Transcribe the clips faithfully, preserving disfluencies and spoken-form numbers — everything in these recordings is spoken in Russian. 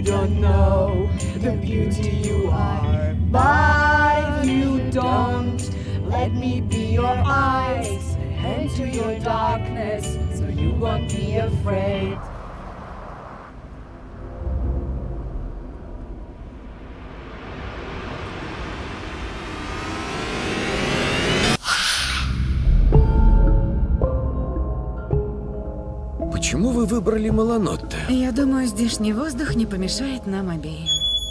don't know the beauty you are. But if you don't, let me be your eyes, into your darkness, so you won't be afraid. Почему вы выбрали Маланотте? Я думаю, здешний воздух не помешает нам обеим.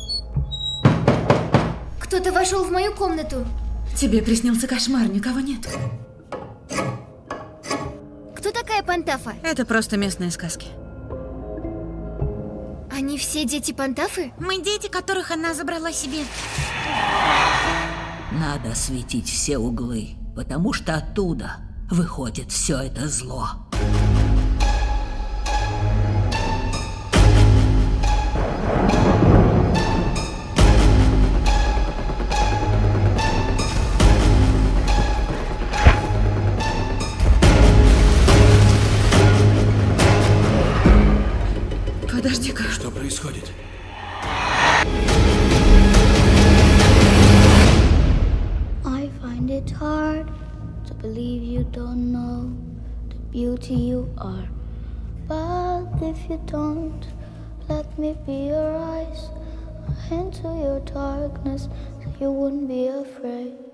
Кто-то вошел в мою комнату. Тебе приснился кошмар, никого нет. Кто такая Пантафа? Это просто местные сказки. Они все дети Пантафы? Мы дети, которых она забрала себе. Надо осветить все углы, потому что оттуда выходит все это зло. Подожди-ка. Что происходит? I find it hard to believe you don't know the beauty you are. But if you don't, let me be your eyes into your darkness, so you wouldn't be afraid.